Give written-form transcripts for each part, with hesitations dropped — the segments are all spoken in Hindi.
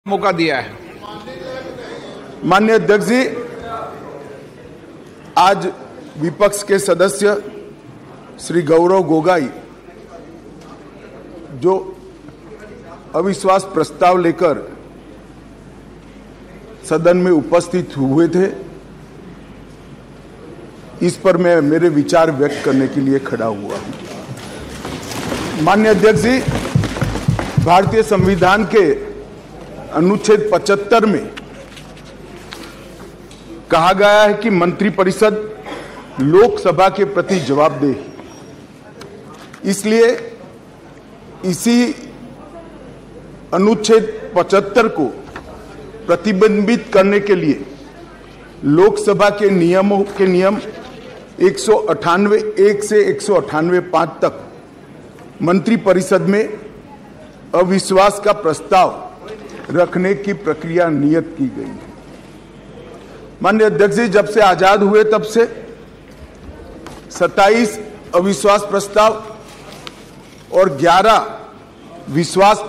मौका दिया है। माननीय अध्यक्ष जी, आज विपक्ष के सदस्य श्री गौरव गोगाई जो अविश्वास प्रस्ताव लेकर सदन में उपस्थित हुए थे, इस पर मैं मेरे विचार व्यक्त करने के लिए खड़ा हुआ हूं। माननीय अध्यक्ष जी, भारतीय संविधान के अनुच्छेद 75 में कहा गया है कि मंत्रिपरिषद लोकसभा के प्रति जवाबदेह है। इसलिए इसी अनुच्छेद 75 को प्रतिबिंबित करने के लिए लोकसभा के नियमों के नियम 198(1) से 198(5) तक मंत्रिपरिषद में अविश्वास का प्रस्ताव रखने की प्रक्रिया नियत की गई है। माननीय अध्यक्ष जी, जब से आजाद हुए तब से 27 अविश्वास प्रस्ताव और 11 विश्वास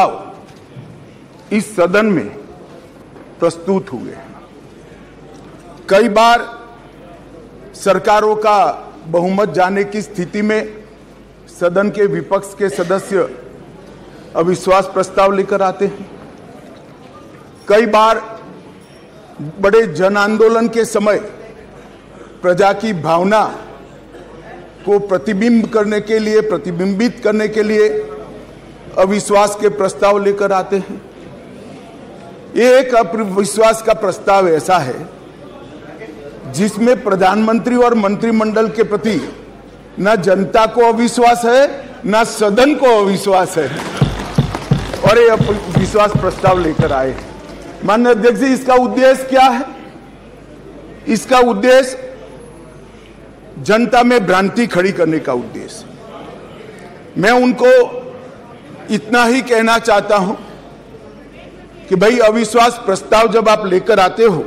प्रस्ताव इस सदन में प्रस्तुत हुए हैं। कई बार सरकारों का बहुमत जाने की स्थिति में सदन के विपक्ष के सदस्य अविश्वास प्रस्ताव लेकर आते हैं। कई बार बड़े जन आंदोलन के समय प्रजा की भावना को प्रतिबिंबित करने के लिए अविश्वास के प्रस्ताव लेकर आते हैं। ये एक अविश्वास का प्रस्ताव ऐसा है जिसमें प्रधानमंत्री और मंत्रिमंडल के प्रति न जनता को अविश्वास है, न सदन को अविश्वास है, और ये अविश्वास प्रस्ताव लेकर आए हैं। माननीय अध्यक्ष जी, इसका उद्देश्य क्या है? इसका उद्देश्य जनता में भ्रांति खड़ी करने का उद्देश्य। मैं उनको इतना ही कहना चाहता हूं कि भाई, अविश्वास प्रस्ताव जब आप लेकर आते हो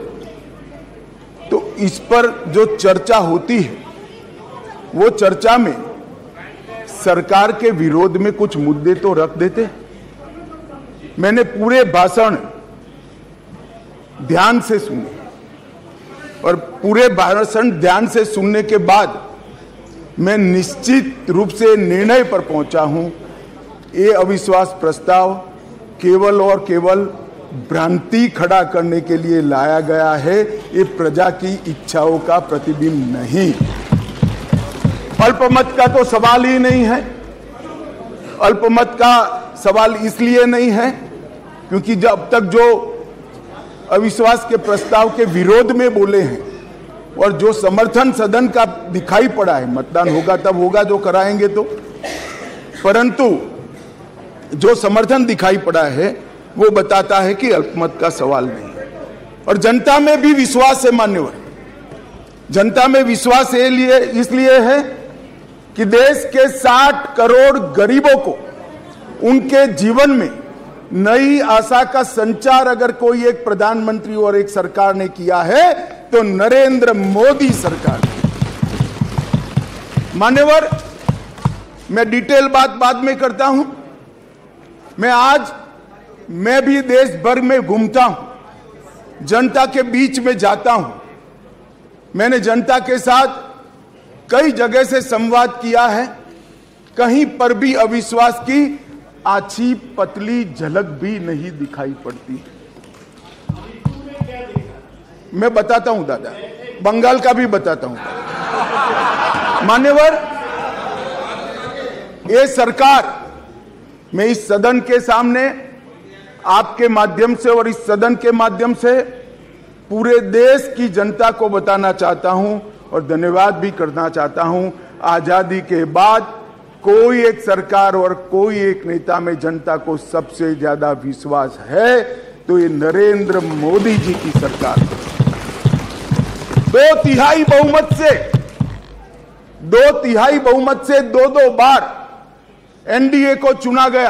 तो इस पर जो चर्चा होती है वो चर्चा में सरकार के विरोध में कुछ मुद्दे तो रख देते हैं। मैंने पूरे भाषण ध्यान से सुने और पूरे भाषण ध्यान से सुनने के बाद मैं निश्चित रूप से निर्णय पर पहुंचा हूं, ये अविश्वास प्रस्ताव केवल और केवल भ्रांति खड़ा करने के लिए लाया गया है। ये प्रजा की इच्छाओं का प्रतिबिंब नहीं। अल्पमत का तो सवाल ही नहीं है। अल्पमत का सवाल इसलिए नहीं है क्योंकि जब तक जो अविश्वास के प्रस्ताव के विरोध में बोले हैं और जो समर्थन सदन का दिखाई पड़ा है, मतदान होगा तब होगा जो कराएंगे तो, परंतु जो समर्थन दिखाई पड़ा है वो बताता है कि अल्पमत का सवाल नहीं है। और जनता में भी विश्वास है मान्यवर, जनता में विश्वास इसलिए है कि देश के 60 करोड़ गरीबों को उनके जीवन में नई आशा का संचार अगर कोई एक प्रधानमंत्री और एक सरकार ने किया है तो नरेंद्र मोदी सरकार ने। मान्यवर, मैं डिटेल बात बाद में करता हूं। मैं भी देश भर में घूमता हूं, जनता के बीच में जाता हूं। मैंने जनता के साथ कई जगह से संवाद किया है। कहीं पर भी अविश्वास की आछी पतली झलक भी नहीं दिखाई पड़ती। मैं बताता हूं दादा, बंगाल का भी बताता हूं। मान्यवर, ये सरकार, मैं इस सदन के सामने आपके माध्यम से और इस सदन के माध्यम से पूरे देश की जनता को बताना चाहता हूं और धन्यवाद भी करना चाहता हूं। आजादी के बाद कोई एक सरकार और कोई एक नेता में जनता को सबसे ज्यादा विश्वास है तो ये नरेंद्र मोदी जी की सरकार। 2/3 बहुमत से 2 बार एनडीए को चुना गया।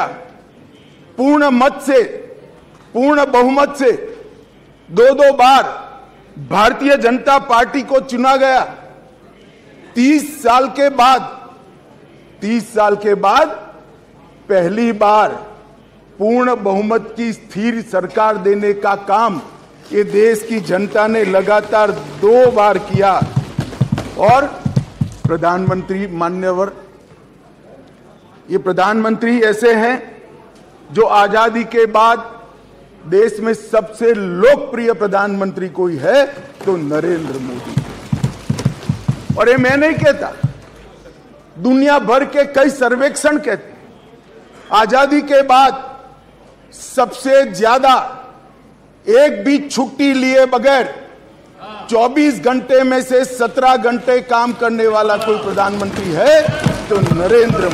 पूर्ण बहुमत से 2 बार भारतीय जनता पार्टी को चुना गया। 30 साल के बाद पहली बार पूर्ण बहुमत की स्थिर सरकार देने का काम ये देश की जनता ने लगातार 2 बार किया। और प्रधानमंत्री मान्यवर, ये प्रधानमंत्री ऐसे हैं जो आजादी के बाद देश में सबसे लोकप्रिय प्रधानमंत्री कोई है तो नरेंद्र मोदी। और ये मैं नहीं कहता, दुनिया भर के कई सर्वेक्षण कहते हैं आजादी के बाद सबसे ज्यादा एक भी छुट्टी लिए बगैर 24 घंटे में से 17 घंटे काम करने वाला कोई प्रधानमंत्री है तो नरेंद्र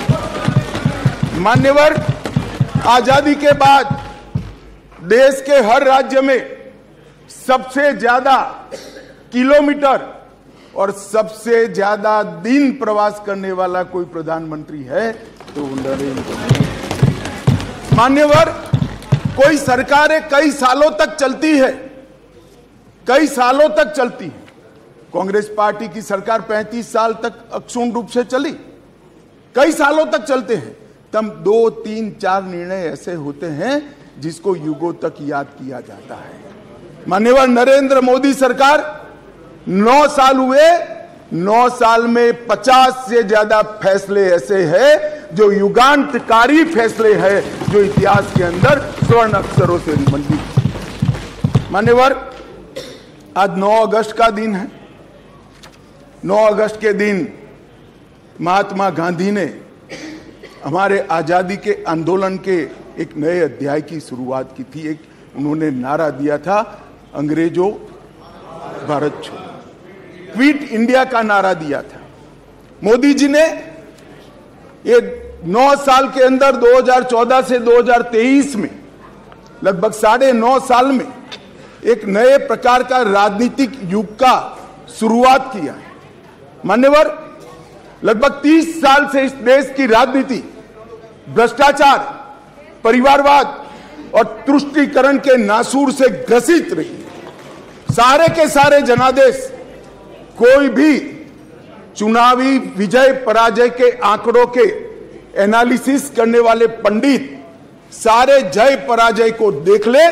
मोदी। मान्यवर, आजादी के बाद देश के हर राज्य में सबसे ज्यादा किलोमीटर और सबसे ज्यादा दिन प्रवास करने वाला कोई प्रधानमंत्री है तो नरेंद्र मोदी। मान्यवर, कोई सरकारें कई सालों तक चलती है, कई सालों तक चलती है। कांग्रेस पार्टी की सरकार 35 साल तक अक्षुण्ण रूप से चली, कई सालों तक चलते हैं। तब 2, 3, 4 निर्णय ऐसे होते हैं जिसको युगों तक याद किया जाता है। माननीय नरेंद्र मोदी सरकार 9 साल हुए, 9 साल में 50 से ज्यादा फैसले ऐसे हैं जो युगांतकारी फैसले हैं, जो इतिहास के अंदर स्वर्ण अक्षरों से मंडित। मान्यवर, आज 9 अगस्त का दिन है। 9 अगस्त के दिन महात्मा गांधी ने हमारे आजादी के आंदोलन के एक नए अध्याय की शुरुआत की थी। एक उन्होंने नारा दिया था, अंग्रेजों भारत छोड़ो, क्विट इंडिया का नारा दिया था। मोदी जी ने ये 9 साल के अंदर 2014 से 2023 में लगभग 9.5 साल में एक नए प्रकार का राजनीतिक युग का शुरुआत किया है। मान्यवर, लगभग 30 साल से इस देश की राजनीति भ्रष्टाचार, परिवारवाद और तुष्टीकरण के नासूर से ग्रसित रही है। सारे के सारे जनादेश, कोई भी चुनावी विजय पराजय के आंकड़ों के एनालिसिस करने वाले पंडित सारे जय पराजय को देख ले।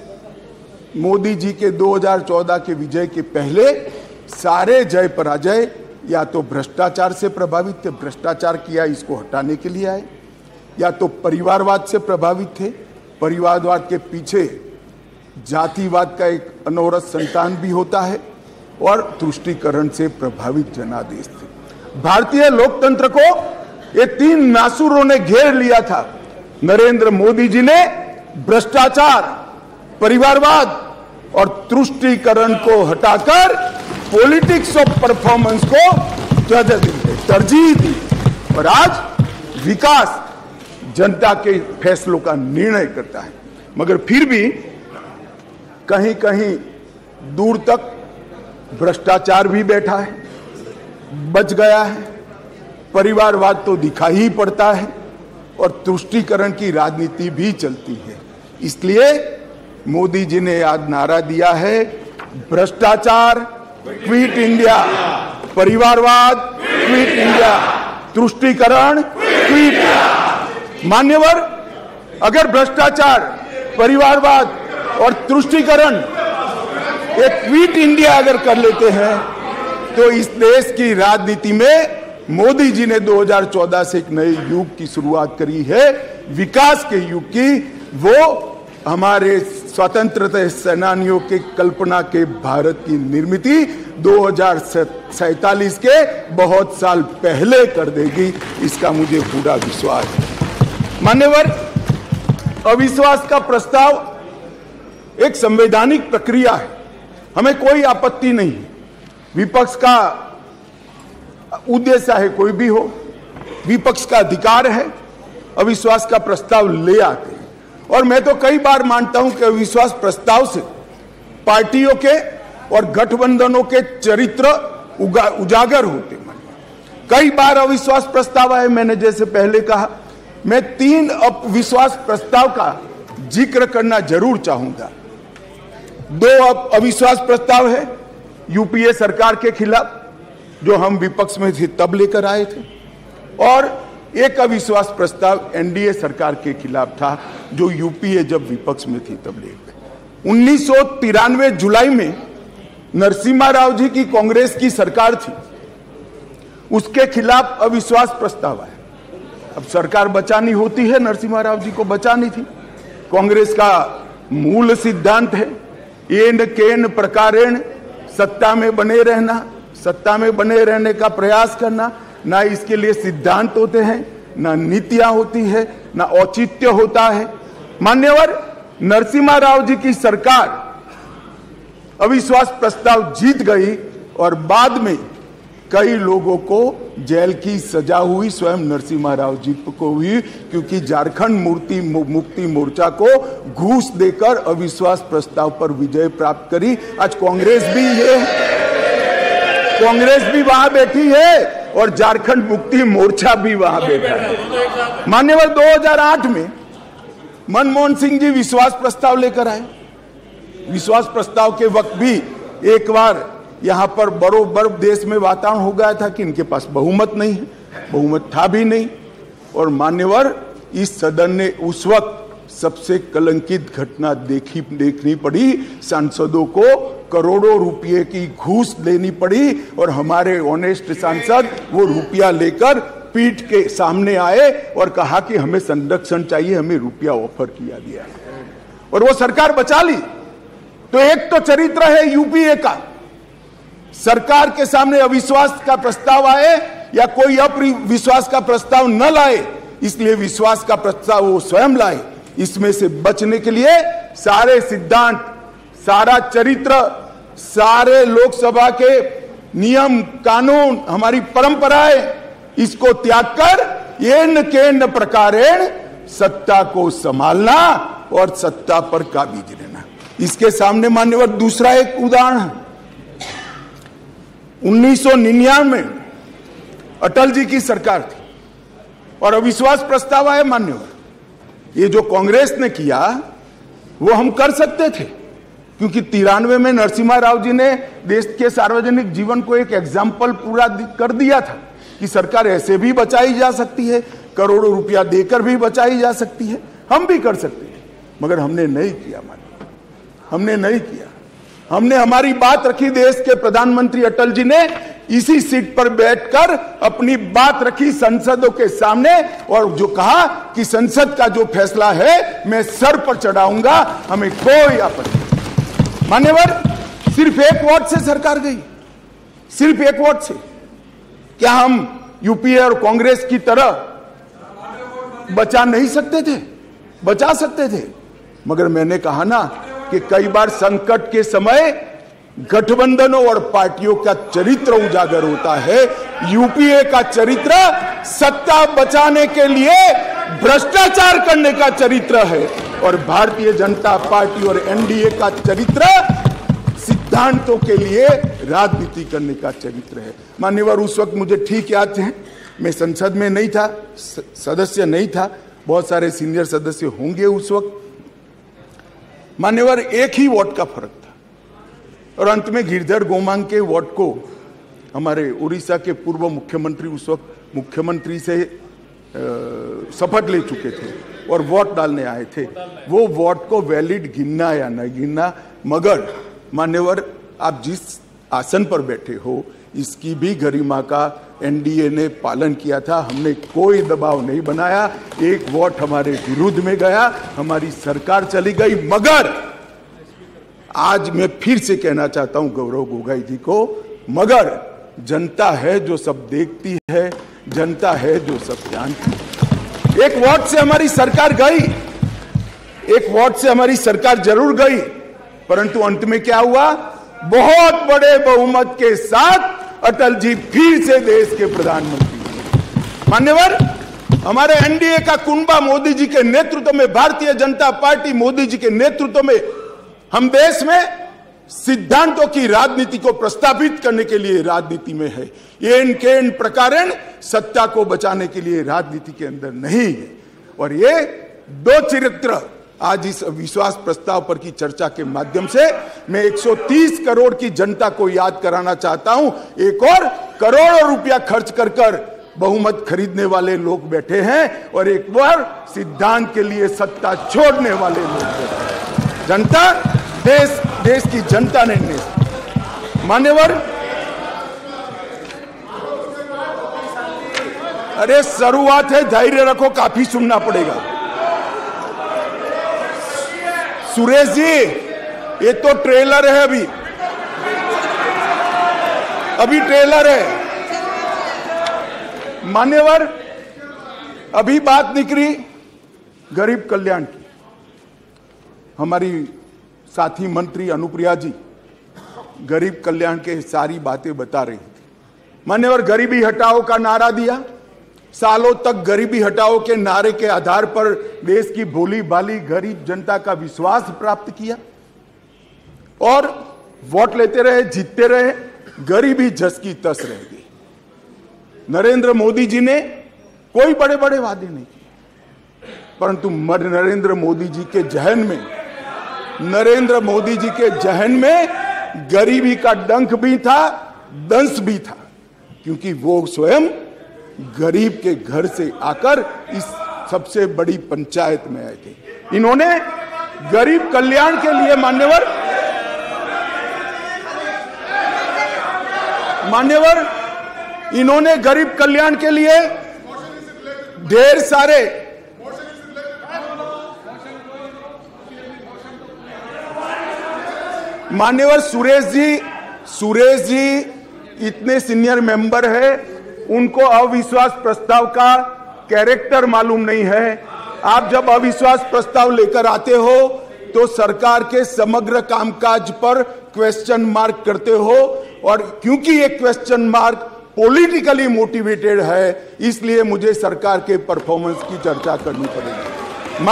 मोदी जी के 2014 के विजय के पहले सारे जय पराजय या तो भ्रष्टाचार से प्रभावित थे, भ्रष्टाचार किया इसको हटाने के लिए आए, या तो परिवारवाद से प्रभावित थे, परिवारवाद के पीछे जातिवाद का एक अनवरत संतान भी होता है, और तुष्टीकरण से प्रभावित जनादेश थे। भारतीय लोकतंत्र को ये 3 नासूरों ने घेर लिया था। नरेंद्र मोदी जी ने भ्रष्टाचार, परिवारवाद और तुष्टीकरण को हटाकर पॉलिटिक्स ऑफ परफॉर्मेंस को तरजीह दी, और आज विकास जनता के फैसलों का निर्णय करता है। मगर फिर भी कहीं कहीं दूर तक भ्रष्टाचार भी बैठा है, बच गया है, परिवारवाद तो दिखाई ही पड़ता है, और तुष्टीकरण की राजनीति भी चलती है। इसलिए मोदी जी ने आज नारा दिया है, भ्रष्टाचार क्विट इंडिया, परिवारवाद क्विट इंडिया, तुष्टीकरण क्विट। मान्यवर, अगर भ्रष्टाचार, परिवारवाद और तुष्टीकरण एक क्विट इंडिया अगर कर लेते हैं तो इस देश की राजनीति में मोदी जी ने 2014 से एक नए युग की शुरुआत करी है, विकास के युग की। वो हमारे स्वतंत्रता सेनानियों के कल्पना के भारत की निर्मित 2047 के बहुत साल पहले कर देगी, इसका मुझे पूरा विश्वास है। मान्यवर, अविश्वास का प्रस्ताव एक संवैधानिक प्रक्रिया है, हमें कोई आपत्ति नहीं। विपक्ष का उद्देश्य है कोई भी हो, विपक्ष का अधिकार है, अविश्वास का प्रस्ताव ले आते हैं। और मैं तो कई बार मानता हूं कि अविश्वास प्रस्ताव से पार्टियों के और गठबंधनों के चरित्र उजागर होते। कई बार अविश्वास प्रस्ताव आए, मैंने जैसे पहले कहा, मैं 3 अविश्वास प्रस्ताव का जिक्र करना जरूर चाहूंगा। 2 अविश्वास प्रस्ताव है यूपीए सरकार के खिलाफ, जो हम विपक्ष में थे तब लेकर आए थे, और एक अविश्वास प्रस्ताव एनडीए सरकार के खिलाफ था, जो यूपीए जब विपक्ष में थी तब ले गए। 1993 जुलाई में नरसिम्हा राव जी की कांग्रेस की सरकार थी, उसके खिलाफ अविश्वास प्रस्ताव आया। अब सरकार बचानी होती है, नरसिम्हा राव जी को बचानी थी। कांग्रेस का मूल सिद्धांत है एन केन प्रकारेण सत्ता में बने रहना, सत्ता में बने रहने का प्रयास करना। ना इसके लिए सिद्धांत होते हैं, ना नीतियां होती है, ना औचित्य होता है। मान्यवर नरसिम्हा राव जी की सरकार अविश्वास प्रस्ताव जीत गई और बाद में कई लोगों को जेल की सजा हुई, स्वयं नरसिम्हा राव जी को हुई, क्योंकि झारखंड मुक्ति मोर्चा को घूस देकर अविश्वास प्रस्ताव पर विजय प्राप्त करी। आज कांग्रेस भी वहां बैठी है और झारखंड मुक्ति मोर्चा भी वहां बैठा है। मान्यवर 2008 में मनमोहन सिंह जी विश्वास प्रस्ताव लेकर आए। विश्वास प्रस्ताव के वक्त भी एक बार यहां पर बरोबर देश में वातावरण हो गया था कि इनके पास बहुमत नहीं है, बहुमत था भी नहीं। और मान्यवर इस सदन ने उस वक्त सबसे कलंकित घटना देखनी पड़ी, सांसदों को करोड़ों रुपए की घूस देनी पड़ी और हमारे ऑनेस्ट सांसद वो रुपया लेकर पीठ के सामने आए और कहा कि हमें संरक्षण चाहिए, हमें रुपया ऑफर किया गया और वो सरकार बचा ली। तो एक तो चरित्र है यूपीए का, सरकार के सामने अविश्वास का प्रस्ताव आए या कोई अविश्वास का प्रस्ताव न लाए, इसलिए विश्वास का प्रस्ताव वो स्वयं लाए। इसमें से बचने के लिए सारे सिद्धांत, सारा चरित्र, सारे लोकसभा के नियम कानून, हमारी परंपराएं, इसको त्याग कर एन केन प्रकारेण सत्ता को संभालना और सत्ता पर काबिज रहना। इसके सामने मान्यवर दूसरा एक उदाहरण है। 1999 में अटल जी की सरकार थी और अविश्वास प्रस्ताव आया। मान्यवर ये जो कांग्रेस ने किया वो हम कर सकते थे, क्योंकि 93 में नरसिम्हा राव जी ने देश के सार्वजनिक जीवन को एक एग्जाम्पल पूरा कर दिया था कि सरकार ऐसे भी बचाई जा सकती है, करोड़ों रुपया देकर भी बचाई जा सकती है, हम भी कर सकते हैं। मगर हमने नहीं किया, हमने नहीं किया। हमने हमारी बात रखी, देश के प्रधानमंत्री अटल जी ने इसी सीट पर बैठकर अपनी बात रखी संसदों के सामने और जो कहा कि संसद का जो फैसला है मैं सर पर चढ़ाऊंगा, हमें कोई आपत्ति नहीं। मान्यवर सिर्फ एक वोट से सरकार गई, सिर्फ एक वोट से। क्या हम यूपीए और कांग्रेस की तरह बचा नहीं सकते थे? बचा सकते थे, मगर मैंने कहा ना कि कई बार संकट के समय गठबंधनों और पार्टियों का चरित्र उजागर होता है। यूपीए का चरित्र सत्ता बचाने के लिए भ्रष्टाचार करने का चरित्र है और भारतीय जनता पार्टी और एनडीए का चरित्र सिद्धांतों के लिए राजनीति करने का चरित्र है। मान्यवर उस वक्त मुझे ठीक याद है, मैं संसद में नहीं था, सदस्य नहीं था, बहुत सारे सीनियर सदस्य होंगे उस वक्त। मान्यवर एक ही वोट का फर्क था और अंत में गिरधर गोमांग के वोट को हमारे उड़ीसा के पूर्व मुख्यमंत्री उस वक्त मुख्यमंत्री से शपथ ले चुके थे और वोट डालने आए थे। वो वोट को वैलिड गिनना या न गिनना, मगर मान्यवर आप जिस आसन पर बैठे हो इसकी भी गरिमा का एनडीए ने पालन किया था। हमने कोई दबाव नहीं बनाया, एक वोट हमारे विरुद्ध में गया, हमारी सरकार चली गई। मगर आज मैं फिर से कहना चाहता हूं गौरव गोगोई जी को, मगर जनता है जो सब देखती है, जनता है जो सब जानती है। एक वोट से हमारी सरकार गई, एक वोट से हमारी सरकार जरूर गई, परंतु अंत में क्या हुआ? बहुत बड़े बहुमत के साथ अटल जी फिर से देश के प्रधानमंत्री। मान्यवर हमारे एनडीए का कुंबा मोदी जी के नेतृत्व में, भारतीय जनता पार्टी मोदी जी के नेतृत्व में हम देश में सिद्धांतों की राजनीति को प्रस्तावित करने के लिए राजनीति में है। एन केन प्रकारेण सत्ता को बचाने के लिए राजनीति के अंदर नहीं है। और ये दो चरित्र आज इस विश्वास प्रस्ताव पर की चर्चा के माध्यम से मैं 130 करोड़ की जनता को याद कराना चाहता हूं। एक और करोड़ों रुपया खर्च कर बहुमत खरीदने वाले लोग बैठे हैं और एक बार सिद्धांत के लिए सत्ता छोड़ने वाले लोग बैठे हैं। जनता, देश की जनता ने मान्यवर, अरे शुरुआत है, धैर्य रखो, काफी सुनना पड़ेगा। सुरेश जी, ये तो ट्रेलर है, अभी ट्रेलर है। मान्यवर, अभी बात निकली गरीब कल्याण की। हमारी साथी मंत्री अनुप्रिया जी गरीब कल्याण के सारी बातें बता रही थी। मान्यवर, गरीबी हटाओ का नारा दिया, सालों तक गरीबी हटाओ के नारे के आधार पर देश की भोली भाली गरीब जनता का विश्वास प्राप्त किया और वोट लेते रहे, जीतते रहे, गरीबी जस की तस रह गई। नरेंद्र मोदी जी ने कोई बड़े बड़े वादे नहीं किए, परंतु नरेंद्र मोदी जी के जहन में गरीबी का डंक भी था, दंश भी था, क्योंकि वो स्वयं गरीब के घर से आकर इस सबसे बड़ी पंचायत में आए थे। इन्होंने गरीब कल्याण के लिए मान्यवर इन्होंने गरीब कल्याण के लिए ढेर सारे मान्यवर सुरेश जी इतने सीनियर मेंबर है, उनको अविश्वास प्रस्ताव का कैरेक्टर मालूम नहीं है। आप जब अविश्वास प्रस्ताव लेकर आते हो तो सरकार के समग्र कामकाज पर क्वेश्चन मार्क करते हो, और क्योंकि ये क्वेश्चन मार्क पॉलिटिकली मोटिवेटेड है, इसलिए मुझे सरकार के परफॉर्मेंस की चर्चा करनी पड़ेगी।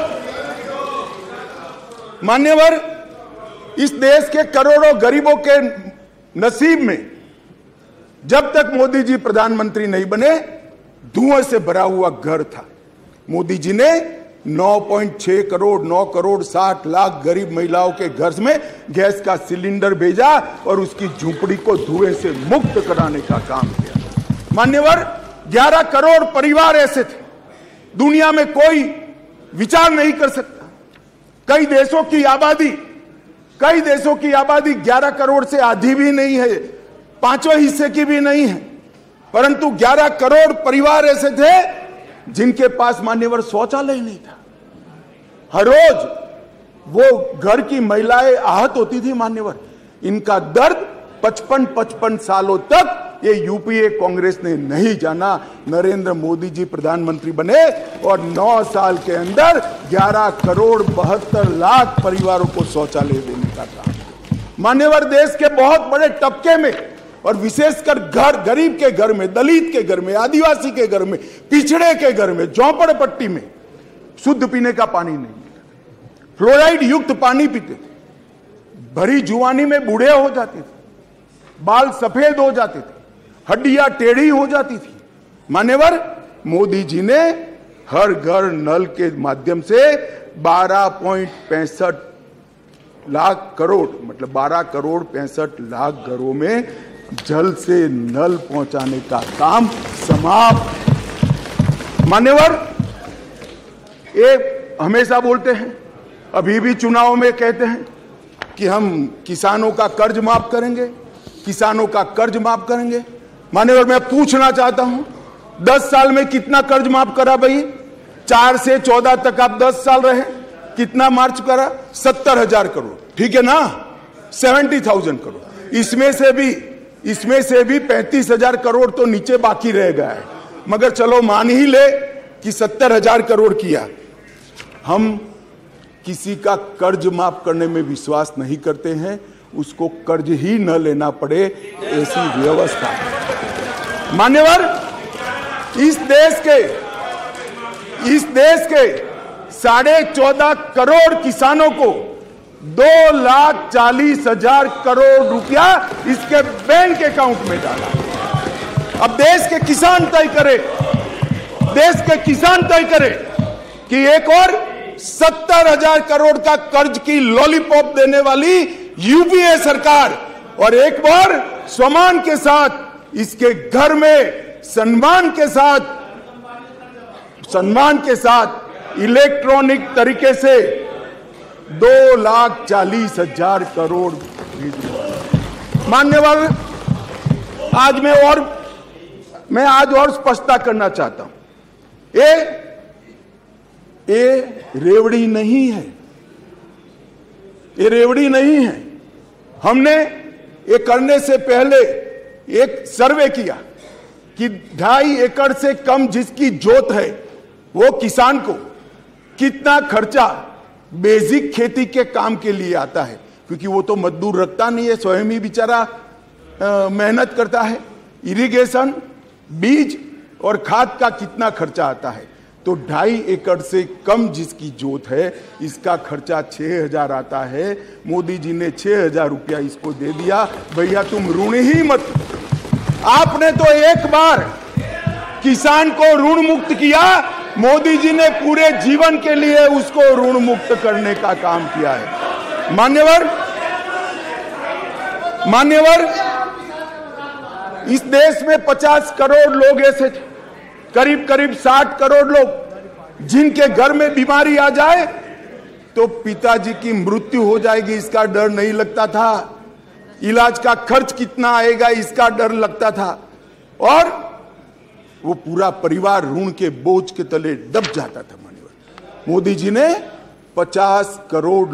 मान्यवर, इस देश के करोड़ों गरीबों के नसीब में जब तक मोदी जी प्रधानमंत्री नहीं बने, धुएं से भरा हुआ घर था। मोदी जी ने 9.6 करोड़ 9 करोड़ 60 लाख गरीब महिलाओं के घर में गैस का सिलेंडर भेजा और उसकी झुंपड़ी को धुएं से मुक्त कराने का काम किया। मान्यवर, 11 करोड़ परिवार ऐसे थे, दुनिया में कोई विचार नहीं कर सकता। कई देशों की आबादी 11 करोड़ से आधी भी नहीं है, 5वें हिस्से की भी नहीं है, परंतु 11 करोड़ परिवार ऐसे थे जिनके पास मान्यवर शौचालय नहीं था। हर रोज वो घर की महिलाएं आहत होती थी। मान्यवर, इनका दर्द 55 सालों तक ये यूपीए कांग्रेस ने नहीं जाना। नरेंद्र मोदी जी प्रधानमंत्री बने और 9 साल के अंदर 11 करोड़ 72 लाख परिवारों को शौचालय देने का काम। मान्यवर, देश के बहुत बड़े तबके में और विशेषकर गरीब के घर में, दलित के घर में, आदिवासी के घर में, पिछड़े के घर में, झोंपड़पट्टी में शुद्ध पीने का पानी नहीं मिलता, फ्लोराइड युक्त पानी पीते थे, भरी जुआनी में बूढ़े हो जाते थे, बाल सफेद हो जाते थे, हड्डियां टेढ़ी हो जाती थी। मान्यवर, मोदी जी ने हर घर नल के माध्यम से 12.65 लाख करोड़, मतलब 12 करोड़ 65 लाख घरों में जल से नल पहुंचाने का काम समाप्त। मान्यवर, ये हमेशा बोलते हैं, अभी भी चुनाव में कहते हैं कि हम किसानों का कर्ज माफ करेंगे, किसानों का कर्ज माफ करेंगे। मान्यवर, मैं पूछना चाहता हूं, 10 साल में कितना कर्ज माफ करा भाई? 4 से 14 तक आप 10 साल रहे, कितना मार्च करा? 70,000 करोड़, ठीक है ना, 70,000 करोड़। इसमें से भी 35,000 करोड़ तो नीचे बाकी रह गया है, मगर चलो मान ही ले कि 70,000 करोड़ किया। हम किसी का कर्ज माफ करने में विश्वास नहीं करते हैं, उसको कर्ज ही न लेना पड़े, ऐसी व्यवस्था। मान्यवर, इस देश के 14.5 करोड़ किसानों को 2,40,000 करोड़ रुपया इसके बैंक अकाउंट में डाला। अब देश के किसान तय करे कि एक और 70,000 करोड़ का कर्ज की लॉलीपॉप देने वाली यूपीए सरकार और एक बार स्वमान के साथ इसके घर में सम्मान के साथ इलेक्ट्रॉनिक तरीके से 2,40,000 करोड़ मान्यवर। मैं आज और स्पष्टता करना चाहता हूं, ये रेवड़ी नहीं है, ये रेवड़ी नहीं है। हमने ये करने से पहले एक सर्वे किया कि 2.5 एकड़ से कम जिसकी जोत है वो किसान को कितना खर्चा बेसिक खेती के काम के लिए आता है, क्योंकि वो तो मजदूर रखता नहीं है, स्वयं ही बेचारा मेहनत करता है। इरिगेशन, बीज और खाद का कितना खर्चा आता है, तो 2.5 एकड़ से कम जिसकी जोत है इसका खर्चा 6,000 आता है। मोदी जी ने 6,000 रुपया इसको दे दिया। भैया तुम ऋण ही मत, आपने तो एक बार किसान को ऋण मुक्त किया, मोदी जी ने पूरे जीवन के लिए उसको ऋण मुक्त करने का काम किया है। मान्यवर, इस देश में 50 करोड़ लोग ऐसे थे, करीब 60 करोड़ लोग जिनके घर में बीमारी आ जाए तो पिताजी की मृत्यु हो जाएगी इसका डर नहीं लगता था, इलाज का खर्च कितना आएगा इसका डर लगता था, और वो पूरा परिवार ऋण के बोझ के तले दब जाता था। मान्यवर, मोदी जी ने 50 करोड़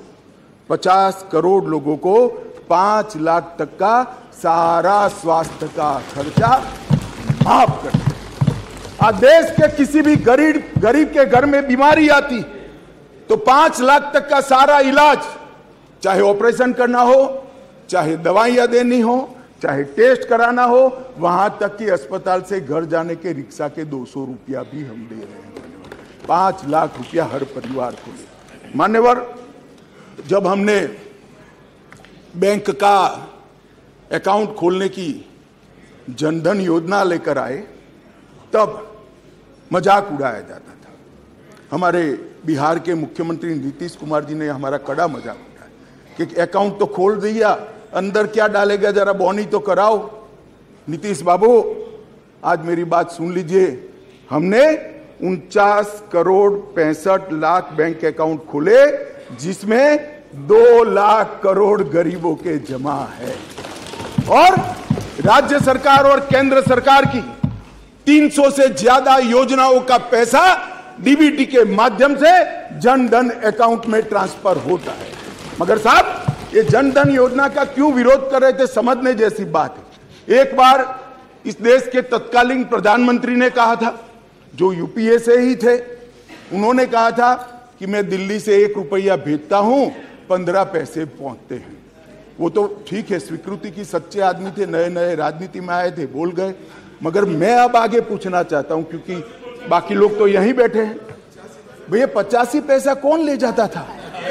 लोगों को 5 लाख तक का सारा स्वास्थ्य का खर्चा माफ कर दिया। आज देश के किसी भी गरीब के घर में बीमारी आती तो 5 लाख तक का सारा इलाज, चाहे ऑपरेशन करना हो, चाहे दवाइयां देनी हो, चाहे टेस्ट कराना हो, वहां तक कि अस्पताल से घर जाने के रिक्शा के 200 रुपया भी हम दे रहे हैं। 5 लाख रुपया हर परिवार को दे। मान्यवर, जब हमने बैंक का अकाउंट खोलने की जनधन योजना लेकर आए तब मजाक उड़ाया जाता था। हमारे बिहार के मुख्यमंत्री नीतीश कुमार जी ने हमारा कड़ा मजाक उड़ाया कि अकाउंट तो खोल दिया, अंदर क्या डालेगा जरा बॉनी तो कराओ। नीतीश बाबू, आज मेरी बात सुन लीजिए, हमने 49 करोड़ 65 लाख बैंक अकाउंट खोले जिसमें 2 लाख करोड़ गरीबों के जमा है, और राज्य सरकार और केंद्र सरकार की 300 से ज्यादा योजनाओं का पैसा डीबीटी के माध्यम से जनधन अकाउंट में ट्रांसफर होता है। मगर साहब, ये जनधन योजना का क्यों विरोध कर रहे थे, समझने जैसी बात है। एक बार इस देश के तत्कालीन प्रधानमंत्री ने कहा था, जो यूपीए से ही थे, उन्होंने कहा था कि मैं दिल्ली से 1 रुपया भेजता हूं, 15 पैसे पहुंचते हैं। वो तो ठीक है, स्वीकृति की सच्चे आदमी थे, नए नए राजनीति में आए थे, बोल गए। मगर मैं अब आगे पूछना चाहता हूं, क्योंकि बाकी लोग तो यहीं बैठे हैं, भैया 85 पैसा कौन ले जाता था?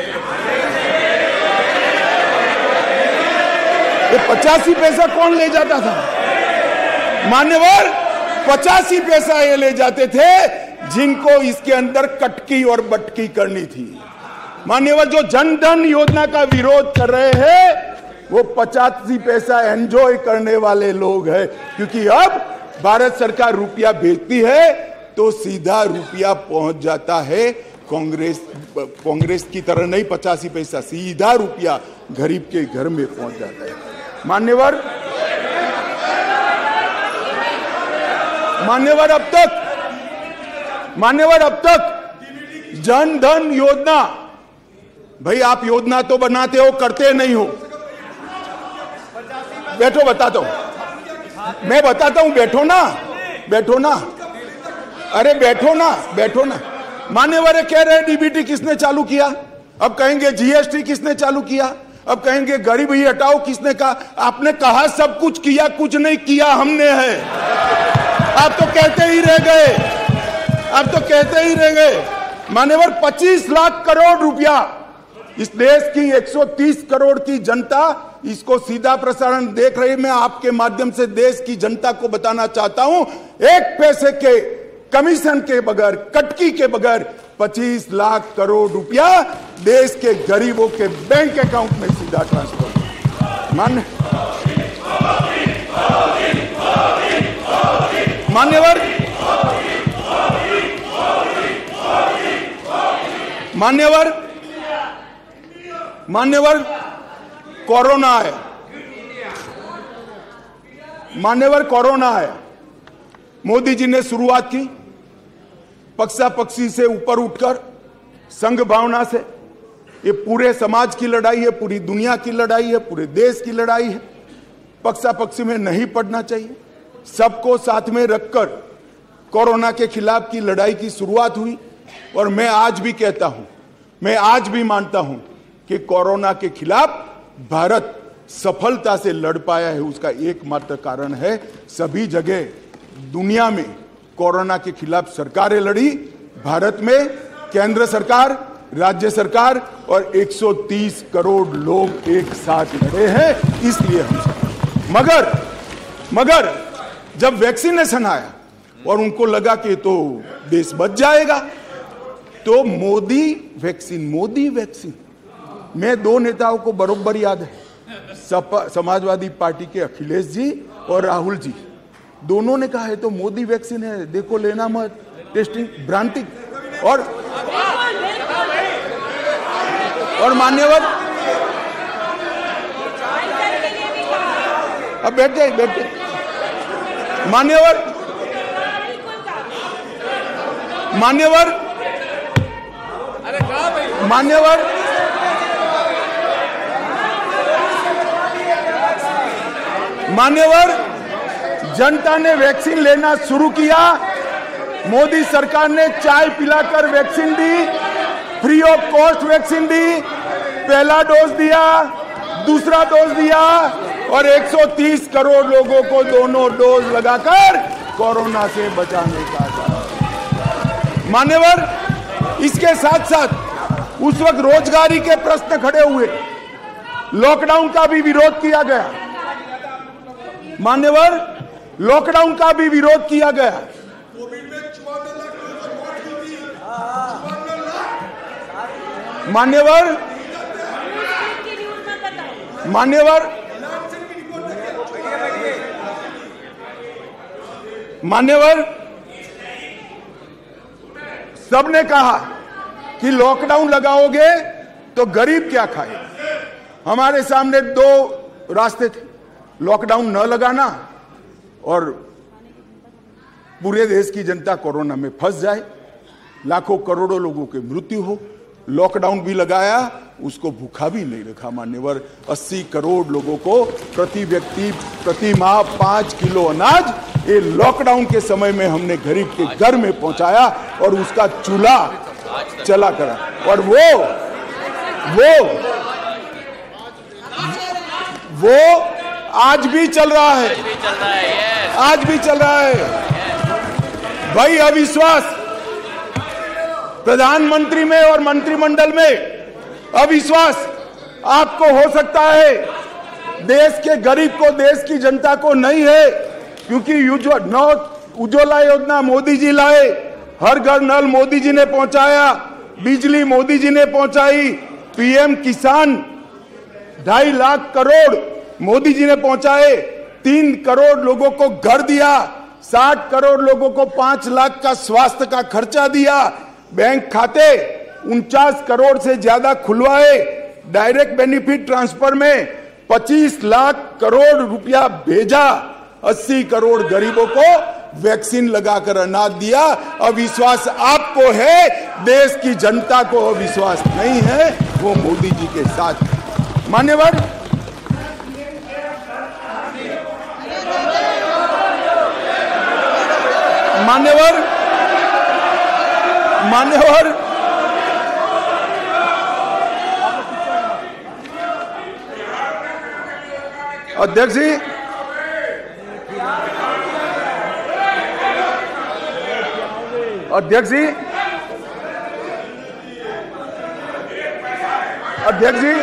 ये 85 पैसा कौन ले जाता था? मान्यवर, 85 पैसा ये ले जाते थे जिनको इसके अंदर कटकी और बटकी करनी थी। मान्यवर, जो जनधन योजना का विरोध कर रहे हैं वो 85 पैसा एंजॉय करने वाले लोग हैं, क्योंकि अब भारत सरकार रुपया भेजती है तो सीधा रुपया पहुंच जाता है। कांग्रेस की तरह नहीं 85 पैसा, सीधा रुपया गरीब के घर में पहुंच जाता है। मान्यवर, अब तक जनधन योजना, भाई आप योजना तो बनाते हो, करते नहीं हो। बैठो, बताता हूं, मैं बताता हूं, बैठो ना, अरे बैठो ना। मान्यवर कह रहे डीबीटी किसने चालू किया, अब कहेंगे जीएसटी किसने चालू किया, अब कहेंगे गरीबी हटाओ किसने कहा। आपने कहा सब कुछ किया, कुछ नहीं किया हमने है। आप तो कहते ही रह गए। मान्यवर, 25 लाख करोड़ रुपया इस देश की 130 करोड़ की जनता इसको सीधा प्रसारण देख रही। मैं आपके माध्यम से देश की जनता को बताना चाहता हूं, 1 पैसे के कमीशन के बगैर, कटकी के बगैर 25 लाख करोड़ रुपया देश के गरीबों के बैंक अकाउंट में सीधा ट्रांसफर। मान्यवर मान्यवर मान्यवर कोरोना है, मान्यवर कोरोना है। मोदी जी ने शुरुआत की पक्षा पक्षी से ऊपर उठकर संघ भावना से। ये पूरे समाज की लड़ाई है, पूरी दुनिया की लड़ाई है, पूरे देश की लड़ाई है। पक्षा पक्षी में नहीं पड़ना चाहिए। सबको साथ में रखकर कोरोना के खिलाफ की लड़ाई की शुरुआत हुई। और मैं आज भी कहता हूं, मैं आज भी मानता हूं कि कोरोना के खिलाफ भारत सफलता से लड़ पाया है। उसका एकमात्र कारण है सभी जगह दुनिया में कोरोना के खिलाफ सरकारें लड़ी, भारत में केंद्र सरकार, राज्य सरकार और 130 करोड़ लोग एक साथ लड़े हैं। इसलिए हम मगर जब वैक्सीनेशन आया और उनको लगा कि तो देश बच जाएगा, तो मोदी वैक्सीन मैं दो नेताओं को बरोबर याद है, समाजवादी पार्टी के अखिलेश जी और राहुल जी, दोनों ने कहा है तो मोदी वैक्सीन है, देखो लेना मत, टेस्टिंग भ्रांति। और मान्यवर अब बैठ जाए मान्यवर जनता ने वैक्सीन लेना शुरू किया। मोदी सरकार ने चाय पिलाकर वैक्सीन दी, फ्री ऑफ कॉस्ट वैक्सीन दी, पहला डोज दिया, दूसरा डोज दिया और 130 करोड़ लोगों को दोनों डोज लगाकर कोरोना से बचाने का काम। मान्यवर, इसके साथ साथ उस वक्त रोजगारी के प्रश्न खड़े हुए, लॉकडाउन का भी विरोध किया गया। मान्यवर, लॉकडाउन का भी विरोध किया गया। मान्यवर सबने कहा कि लॉकडाउन लगाओगे तो गरीब क्या खाए। हमारे सामने दो रास्ते थे, लॉकडाउन न लगाना और पूरे देश की जनता कोरोना में फंस जाए, लाखों करोड़ों लोगों की मृत्यु हो। लॉकडाउन भी लगाया, उसको भूखा भी नहीं रखा। मान्यवर, 80 करोड़ लोगों को प्रति व्यक्ति प्रति माह 5 किलो अनाज ये लॉकडाउन के समय में हमने गरीब के घर में पहुंचाया और उसका चूल्हा चला करा। और वो आज भी चल रहा है, आज भी चल रहा है। भाई, अविश्वास प्रधानमंत्री में और मंत्रिमंडल में अविश्वास आपको हो सकता है, देश के गरीब को, देश की जनता को नहीं है, क्योंकि उज्ज्वला योजना मोदी जी लाए, हर घर नल मोदी जी ने पहुंचाया, बिजली मोदी जी ने पहुंचाई, पीएम किसान 2.5 लाख करोड़ मोदी जी ने पहुंचाए, 3 करोड़ लोगों को घर दिया, 60 करोड़ लोगों को 5 लाख का स्वास्थ्य का खर्चा दिया, बैंक खाते 49 करोड़ से ज्यादा खुलवाए, डायरेक्ट बेनिफिट ट्रांसफर में 25 लाख करोड़ रुपया भेजा, 80 करोड़ गरीबों को वैक्सीन लगाकर अनाज दिया। अविश्वास आपको है, देश की जनता को अविश्वास नहीं है, वो मोदी जी के साथ। मान्यवर, अध्यक्ष जी, अध्यक्ष जी, अध्यक्ष जी,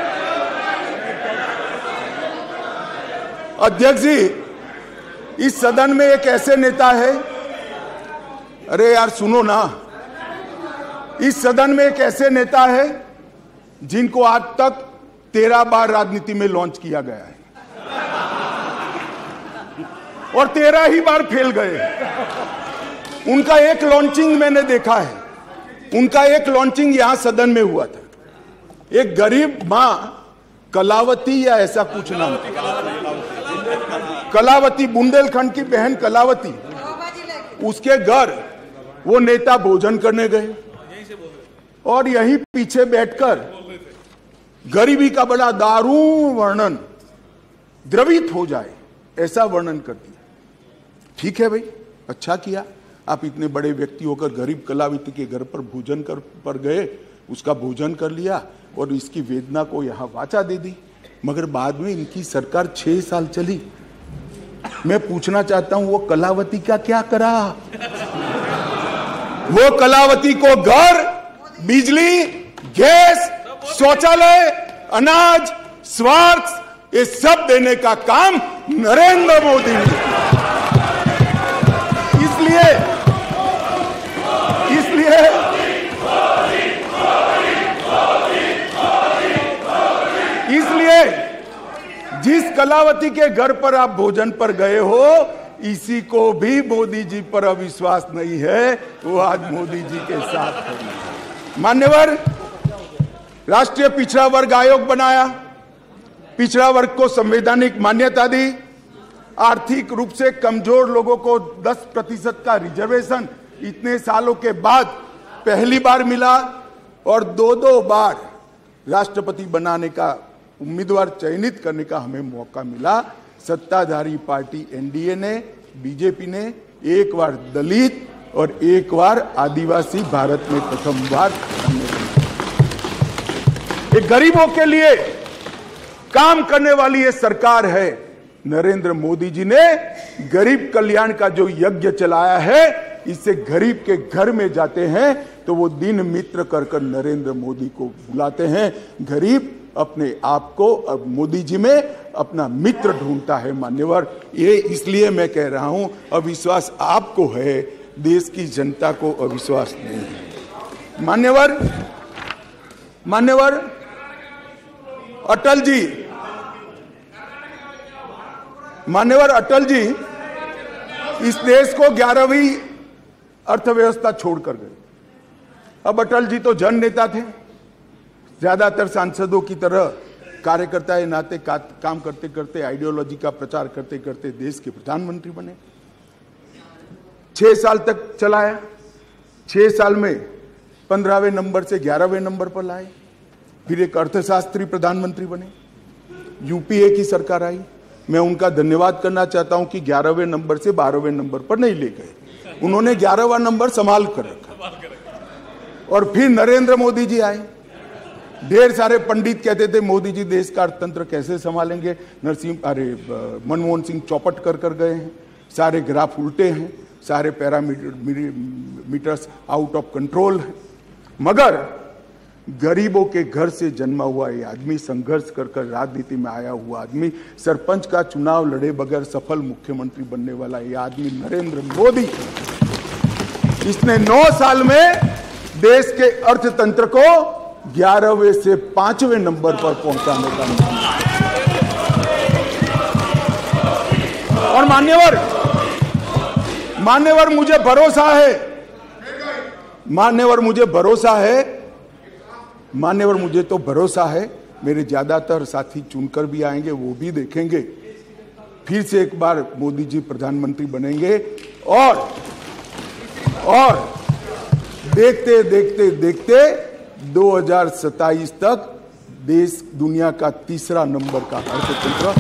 अध्यक्ष जी, इस सदन में एक ऐसे नेता है, अरे यार सुनो ना, इस सदन में एक ऐसे नेता है जिनको आज तक 13 बार राजनीति में लॉन्च किया गया है। और 13 ही बार फेल गए। उनका एक लॉन्चिंग मैंने देखा है, उनका एक लॉन्चिंग यहां सदन में हुआ था। एक गरीब मां कलावती या ऐसा कुछ नाम, कलावती, बुंदेलखंड की बहन कलावती, उसके घर वो नेता भोजन करने गए और यहीं पीछे बैठकर गरीबी का बड़ा दारुण वर्णन, द्रवित हो जाए ऐसा वर्णन कर दिया। ठीक है भाई, अच्छा किया, आप इतने बड़े व्यक्ति होकर गरीब कलावती के घर पर भोजन पर गए, उसका भोजन कर लिया और इसकी वेदना को यहां वाचा दे दी। मगर बाद में इनकी सरकार 6 साल चली। मैं पूछना चाहता हूं वो कलावती का क्या करा? वो कलावती को घर, बिजली, गैस, शौचालय, अनाज, स्वास्थ्य, ये सब देने का काम नरेंद्र मोदी ने। इसलिए जिस कलावती के घर पर आप भोजन पर गए हो, इसी को भी मोदी जी पर अविश्वास नहीं है, वो आज मोदी जी के साथ है। मान्यवर, राष्ट्रीय पिछड़ा वर्ग आयोग बनाया, पिछड़ा वर्ग को संवैधानिक मान्यता दी, आर्थिक रूप से कमजोर लोगों को 10% का रिजर्वेशन इतने सालों के बाद पहली बार मिला और 2 बार राष्ट्रपति बनाने का उम्मीदवार चयनित करने का हमें मौका मिला। सत्ताधारी पार्टी एनडीए ने, बीजेपी ने एक बार दलित और एक बार आदिवासी भारत में प्रथम बार। एक गरीबों के लिए काम करने वाली ये सरकार है। नरेंद्र मोदी जी ने गरीब कल्याण का जो यज्ञ चलाया है, इससे गरीब के घर में जाते हैं तो वो दिन मित्र कर नरेंद्र मोदी को बुलाते हैं। गरीब अपने आप को अब मोदी जी में अपना मित्र ढूंढता है। मान्यवर, ये इसलिए मैं कह रहा हूं, अविश्वास आपको है, देश की जनता को अविश्वास नहीं है। मान्यवर अटल जी इस देश को 11वीं अर्थव्यवस्था छोड़कर गए। अब अटल जी तो जन नेता थे, ज्यादातर सांसदों की तरह कार्यकर्ता के नाते काम करते करते, आइडियोलॉजी का प्रचार करते करते देश के प्रधानमंत्री बने। 6 साल तक चलाया। 6 साल में 15वें नंबर से 11वें नंबर पर लाए। फिर एक अर्थशास्त्री प्रधानमंत्री बने। यूपीए की सरकार आई। मैं उनका धन्यवाद करना चाहता हूं कि 11वें नंबर से 12वें नंबर पर नहीं ले गए, उन्होंने 11वां नंबर संभाल कर रखा। और फिर नरेंद्र मोदी जी आए। ढेर सारे पंडित कहते थे मोदी जी देश का अर्थतंत्र कैसे संभालेंगे। मनमोहन सिंह चौपट कर गए हैं, सारे ग्राफ उल्टे हैं, सारे पैरामीटर्स आउट ऑफ कंट्रोल हैं। मगर गरीबों के घर से जन्मा हुआ ये आदमी, संघर्ष कर राजनीति में आया हुआ आदमी, सरपंच का चुनाव लड़े बगैर सफल मुख्यमंत्री बनने वाला ये आदमी नरेंद्र मोदी, इसने 9 साल में देश के अर्थतंत्र को 11वें से 5वें नंबर पर पहुंचाने का काम। और मान्यवर मुझे भरोसा है, मुझे तो भरोसा है, मेरे ज्यादातर साथी चुनकर भी आएंगे, वो भी देखेंगे। फिर से एक बार मोदी जी प्रधानमंत्री बनेंगे और देखते देखते 2027 तक देश दुनिया का 3रा नंबर का अर्थतंत्र।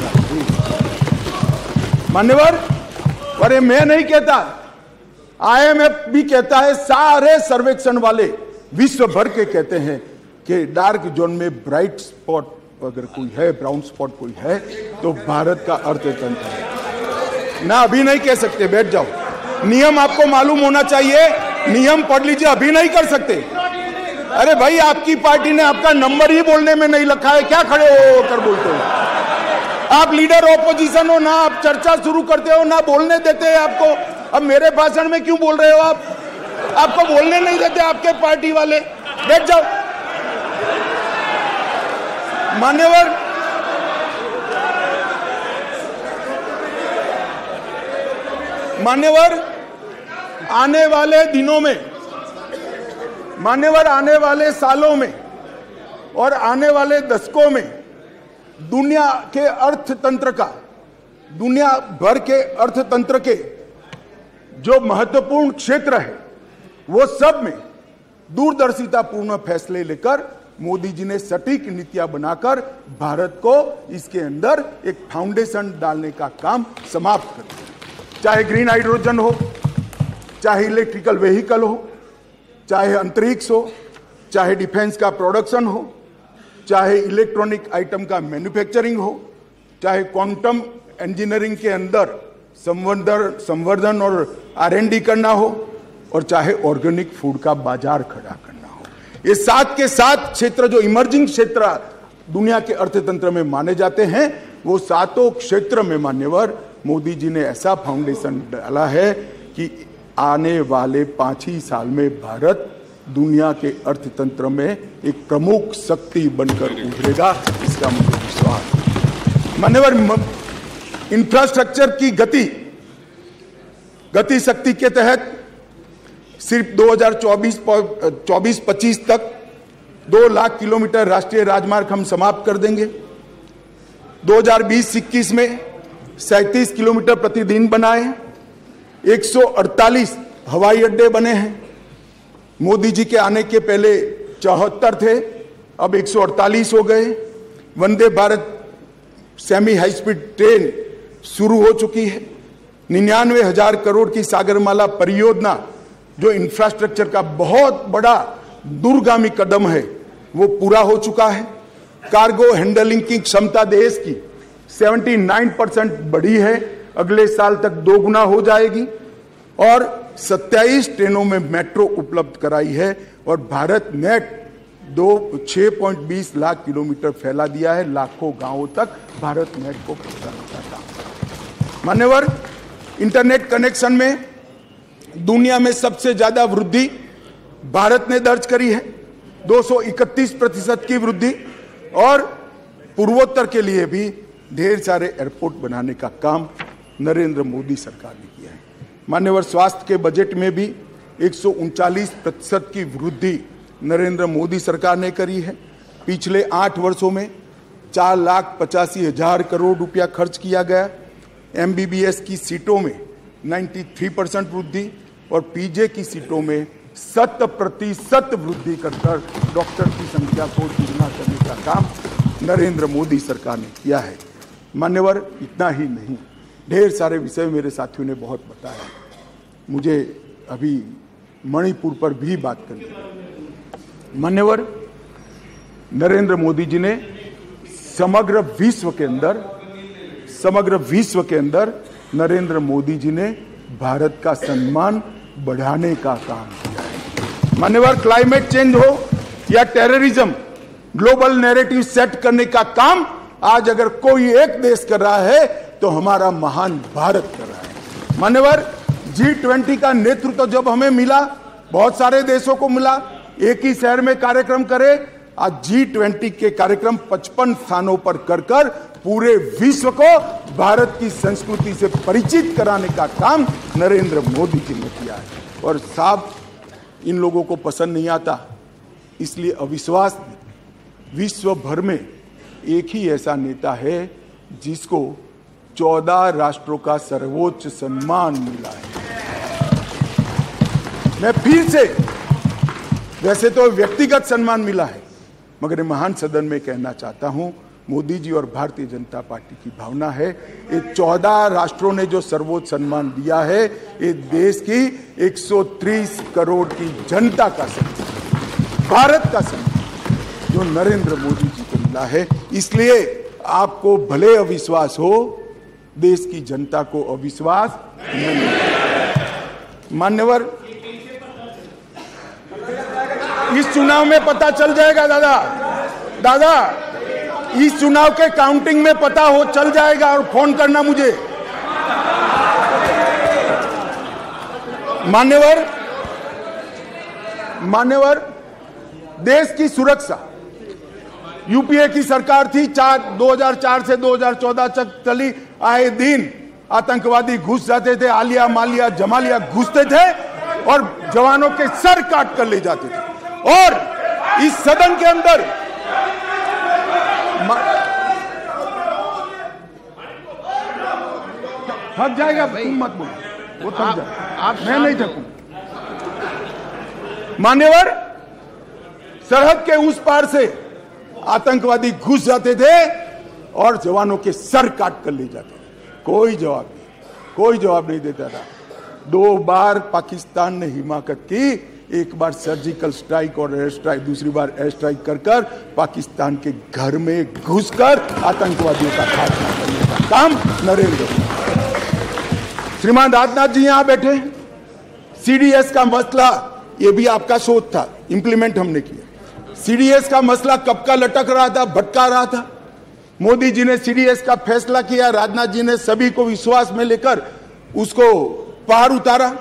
मान्यवर, अरे मैं नहीं कहता, IMF भी कहता है, सारे सर्वेक्षण वाले विश्व भर के कहते हैं कि डार्क जोन में ब्राइट स्पॉट अगर कोई है, ब्राउन स्पॉट कोई है, तो भारत का अर्थतंत्र है ना। अभी नहीं कह सकते, बैठ जाओ। नियम आपको मालूम होना चाहिए, नियम पढ़ लीजिए, अभी नहीं कर सकते। अरे भाई, आपकी पार्टी ने आपका नंबर ही बोलने में नहीं रखा है, क्या खड़े हो कर बोलते हो? आप लीडर ऑपोजिशन हो ना, आप चर्चा शुरू करते हो ना, बोलने देते हैं आपको। अब मेरे भाषण में क्यों बोल रहे हो आप? आपको बोलने नहीं देते आपके पार्टी वाले। बैठ जाओ। मान्यवर, आने वाले दिनों में, मान्यवर, आने वाले सालों में और आने वाले दशकों में दुनिया के अर्थतंत्र का, दुनिया भर के अर्थतंत्र के जो महत्वपूर्ण क्षेत्र है वो सब में दूरदर्शितापूर्ण फैसले लेकर मोदी जी ने सटीक नीतियां बनाकर भारत को इसके अंदर एक फाउंडेशन डालने का काम समाप्त कर दिया। चाहे ग्रीन हाइड्रोजन हो, चाहे इलेक्ट्रिकल व्हीकल हो, चाहे अंतरिक्ष हो, चाहे डिफेंस का प्रोडक्शन हो, चाहे इलेक्ट्रॉनिक आइटम का मैन्युफैक्चरिंग हो, चाहे क्वांटम इंजीनियरिंग के अंदर संवर्धन और R&D करना हो, और चाहे ऑर्गेनिक फूड का बाजार खड़ा करना हो। ये साथ के सात क्षेत्र जो इमर्जिंग क्षेत्र दुनिया के अर्थतंत्र में माने जाते हैं, वो सातों क्षेत्र में मान्यवर मोदी जी ने ऐसा फाउंडेशन डाला है कि आने वाले 5 ही साल में भारत दुनिया के अर्थतंत्र में एक प्रमुख शक्ति बनकर उभरेगा, इसका मुझे विश्वास है। मान्यवर, इंफ्रास्ट्रक्चर की गति शक्ति के तहत सिर्फ 2024-25 तक 2 लाख किलोमीटर राष्ट्रीय राजमार्ग हम समाप्त कर देंगे। 2020-21 में 37 किलोमीटर प्रतिदिन बनाए, 148 हवाई अड्डे बने हैं। मोदी जी के आने के पहले 74 थे, अब 148 हो गए। Vande Bharat semi high speed train शुरू हो चुकी है। 99,000 करोड़ की सागरमाला परियोजना जो इंफ्रास्ट्रक्चर का बहुत बड़ा दूरगामी कदम है वो पूरा हो चुका है। कार्गो हैंडलिंग की क्षमता देश की 79% बढ़ी है, अगले साल तक 2 गुना हो जाएगी। और 27 ट्रेनों में मेट्रो उपलब्ध कराई है और भारत नेट 6.20 लाख किलोमीटर फैला दिया है। लाखों गांवों तक भारत नेट को पहुंचाने का काम। मान्यवर, इंटरनेट कनेक्शन में दुनिया में सबसे ज्यादा वृद्धि भारत ने दर्ज करी है, 231% की वृद्धि। और पूर्वोत्तर के लिए भी ढेर सारे एयरपोर्ट बनाने का काम नरेंद्र मोदी सरकार ने किया है। मान्यवर, स्वास्थ्य के बजट में भी 139% की वृद्धि नरेंद्र मोदी सरकार ने करी है। पिछले 8 वर्षों में 4,85,000 करोड़ रुपया खर्च किया गया। MBBS की सीटों में 93% वृद्धि और PJ की सीटों में 100% वृद्धि कर डॉक्टर की संख्या को दुगना करने का काम नरेंद्र मोदी सरकार ने किया है। मान्यवर, इतना ही नहीं, ढेर सारे विषय मेरे साथियों ने बहुत बताया। मुझे अभी मणिपुर पर भी बात करनी है। मान्यवर, नरेंद्र मोदी जी ने समग्र विश्व के अंदर नरेंद्र मोदी जी ने भारत का सम्मान बढ़ाने का काम किया है। मान्यवर, क्लाइमेट चेंज हो या टेररिज्म, ग्लोबल नैरेटिव सेट करने का काम आज अगर कोई एक देश कर रहा है तो हमारा महान भारत कर रहा है। मान्यवर, G20 का नेतृत्व जब हमें मिला, बहुत सारे देशों को मिला, एक ही शहर में कार्यक्रम करे, आज G20 के कार्यक्रम 55 स्थानों पर कर पूरे विश्व को भारत की संस्कृति से परिचित कराने का काम नरेंद्र मोदी जी ने किया है। और साहब, इन लोगों को पसंद नहीं आता, इसलिए अविश्वास विश्व भर में एक ही ऐसा नेता है जिसको 14 राष्ट्रों का सर्वोच्च सम्मान मिला है। मैं फिर से, वैसे तो व्यक्तिगत सम्मान मिला है, मगर महान सदन में कहना चाहता हूं, मोदी जी और भारतीय जनता पार्टी की भावना है, ये 14 राष्ट्रों ने जो सर्वोच्च सम्मान दिया है, ये देश की 130 करोड़ की जनता का सम्मान, भारत का सम्मान जो नरेंद्र मोदी जी को मिला है। इसलिए आपको भले अविश्वास हो, देश की जनता को अविश्वास नहीं। मान्यवर, इस चुनाव में पता चल जाएगा दादा, इस चुनाव के काउंटिंग में पता हो चल जाएगा, और फोन करना मुझे। मान्यवर, देश की सुरक्षा, यूपीए की सरकार थी, 2004 से 2014 तक चली, आए दिन आतंकवादी घुस जाते थे, आलिया मालिया जमालिया घुसते थे और जवानों के सर काट कर ले जाते थे। और इस सदन के अंदर थक जाएगा, तुम मत बोलो, वो थक जाएगा, मैं नहीं थकूं। मान्यवर, सरहद के उस पार से आतंकवादी घुस जाते थे और जवानों के सर काट कर ले जाते थे। कोई जवाब नहीं देता था। 2 बार पाकिस्तान ने हिमाकत की, एक बार सर्जिकल स्ट्राइक और एयर स्ट्राइक, दूसरी बार एयर स्ट्राइक कर पाकिस्तान के घर में घुसकर आतंकवादियों का खात्मा करने का काम नरेंद्र मोदी। श्रीमान राजनाथ जी यहां बैठे। सीडीएस का मसला, यह भी आपका सोच था, इंप्लीमेंट हमने किया। सीडीएस का मसला कब का लटक रहा था, भटका रहा था। मोदी जी ने सीडीएस का फैसला किया, राजनाथ जी ने सभी को विश्वास में लेकर उसको पार उतारा।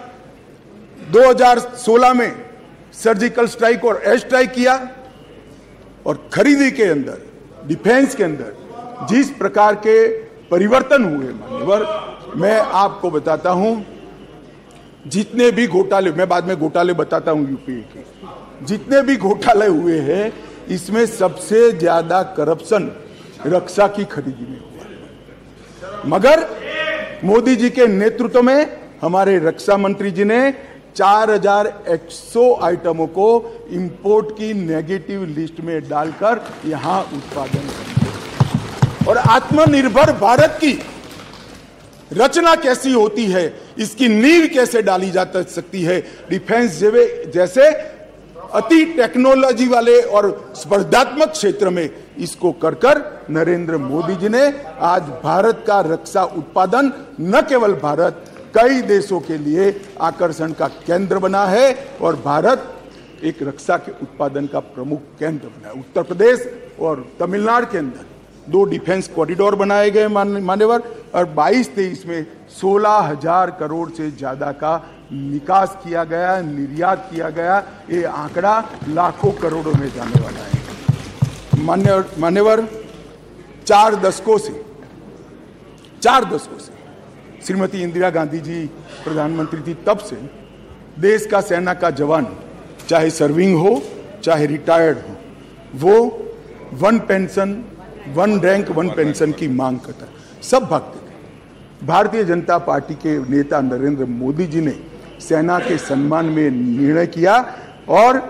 2016 में सर्जिकल स्ट्राइक और एयर स्ट्राइक किया और खरीदी के अंदर, डिफेंस के अंदर जिस प्रकार के परिवर्तन हुए, मान्यवर, मैं आपको बताता हूं, जितने भी घोटाले, मैं बाद में घोटाले बताता हूं यूपीए के, जितने भी घोटाले हुए हैं, इसमें सबसे ज्यादा करप्शन रक्षा की खरीदी में हुआ। मगर मोदी जी के नेतृत्व में हमारे रक्षा मंत्री जी ने 4100 आइटमों को इंपोर्ट की नेगेटिव लिस्ट में डालकर यहां उत्पादन किया। और आत्मनिर्भर भारत की रचना कैसी होती है, इसकी नींव कैसे डाली जा सकती है, डिफेंस जैसे अति टेक्नोलॉजी वाले और स्पर्धात्मक क्षेत्र में इसको कर नरेंद्र मोदी जी ने आज भारत का रक्षा उत्पादन न केवल भारत, कई देशों के लिए आकर्षण का केंद्र बना है और भारत एक रक्षा के उत्पादन का प्रमुख केंद्र बना है। उत्तर प्रदेश और तमिलनाडु के अंदर 2 डिफेंस कॉरिडोर बनाए गए मान्यवर, और 22-23 में 16,000 करोड़ से ज्यादा का निकास किया गया, निर्यात किया गया। ये आंकड़ा लाखों करोड़ों में जाने वाला है। मान्यवर, 4 दशकों से श्रीमती इंदिरा गांधी जी प्रधानमंत्री थी, तब से देश का सेना का जवान, चाहे सर्विंग हो चाहे रिटायर्ड हो, वो 1 पेंशन 1 रैंक 1 पेंशन की मांग करता, सब भागते थे। भारतीय जनता पार्टी के नेता नरेंद्र मोदी जी ने सेना के सम्मान में निर्णय किया और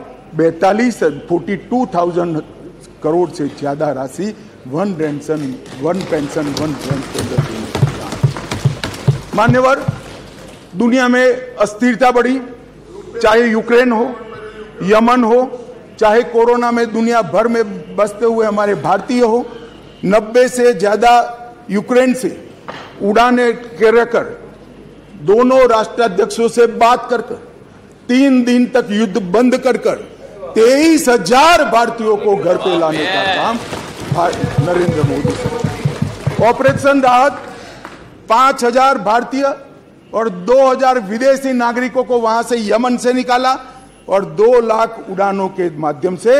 42,000 करोड़ से ज्यादा राशि 1 पेंशन 1 रैंक के अंदर देने का। मान्यवर, दुनिया में अस्थिरता बढ़ी, चाहे यूक्रेन हो, यमन हो, चाहे कोरोना में दुनिया भर में बसते हुए हमारे भारतीय हो, 90 से ज्यादा यूक्रेन से उड़ाने कर दोनों राष्ट्राध्यक्षों से बात कर 3 दिन तक युद्ध बंद कर 23,000 भारतीयों को घर पे लाने का काम नरेंद्र मोदी से। ऑपरेशन राहत 5,000 भारतीय और 2,000 विदेशी नागरिकों को वहां से यमन से निकाला और 2 लाख उड़ानों के माध्यम से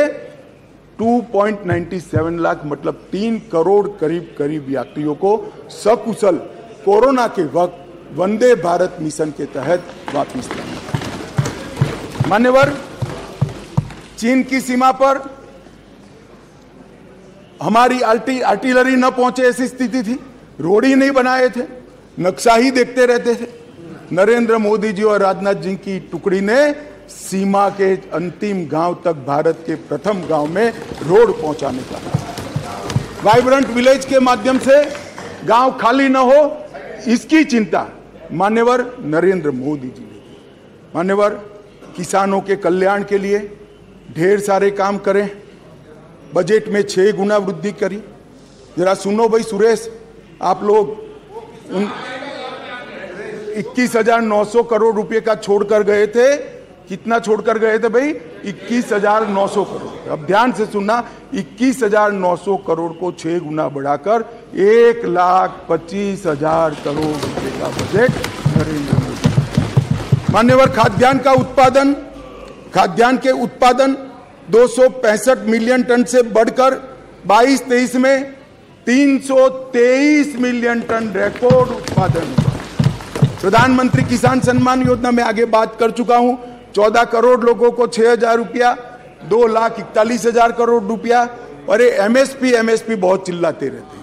2.97 लाख मतलब 3 करोड़ करीब यात्रियों को सकुशल कोरोना के वक्त वंदे भारत मिशन के तहत वापस लाया। मान्यवर, चीन की सीमा पर हमारी आर्टिलरी न पहुंचे ऐसी स्थिति थी, रोड ही नहीं बनाए थे, नक्शा ही देखते रहते थे। नरेंद्र मोदी जी और राजनाथ जी की टुकड़ी ने सीमा के अंतिम गांव तक भारत के प्रथम गांव में रोड पहुंचाने का, वाइब्रेंट विलेज के माध्यम से गांव खाली न हो, इसकी चिंता मान्यवर नरेंद्र मोदी जी ने की। मान्यवर, किसानों के कल्याण के लिए ढेर सारे काम करें, बजट में 6 गुना वृद्धि करी। जरा सुनो भाई सुरेश, आप लोग 21,900 करोड़ रुपए का छोड़कर गए थे, कितना छोड़कर गए थे भाई? 21,900 करोड़। अब ध्यान से सुनना, 21,900 करोड़ को 6 गुना बढ़ाकर 1,25,000 करोड़ रुपए का बजट नरेंद्र मोदी। मान्यवर, खाद्यान्न के उत्पादन 265 मिलियन टन से बढ़कर 22-23 में 323 मिलियन टन रिकॉर्ड उत्पादन हुआ। प्रधानमंत्री किसान सम्मान योजना में आगे बात कर चुका हूं। 14 करोड़ लोगों को 6,000 रुपया, 2,41,000 करोड़ रुपया। और ये एमएसपी बहुत चिल्लाते रहते हैं।